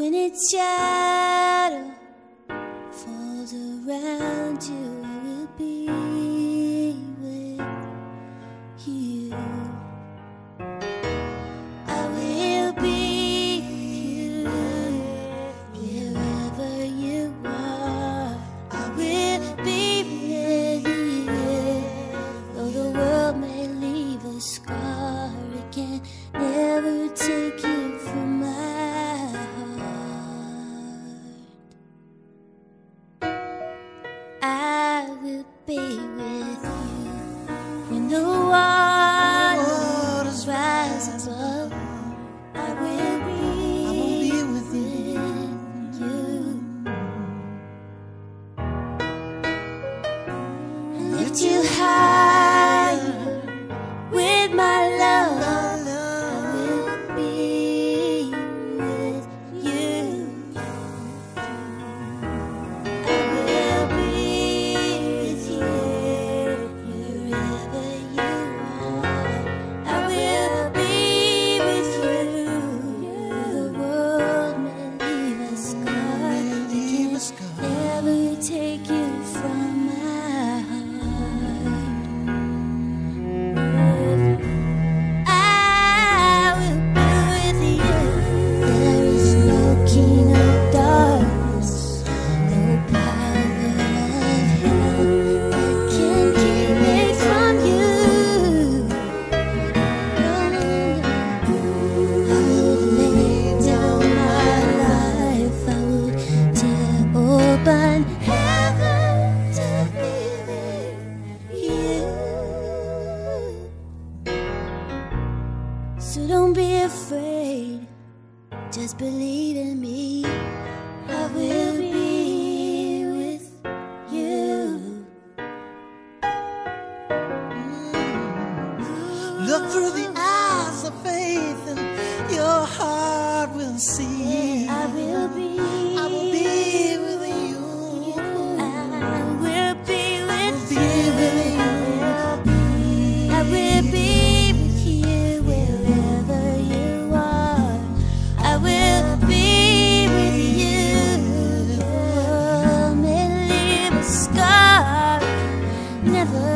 when its shadow falls around you, I will be with you. I will be with you wherever you are. I will be with you. Though the world may leave a scar, it can never take you from my I will be with you when the waters rise above. I will be with you and lift you high with my love. I will be with you. Take you from my heart. I will be with you. There is no king of darkness, no power of hell that can keep me from you. I would lay down my life, I would tear open heaven to be with you. So don't be afraid, just believe in me. I will be with you. Look through the eyes of faith and your heart will see. I will be with you. I will be with you. I will be with you wherever you are. I will be with you. The world may leave a scar, never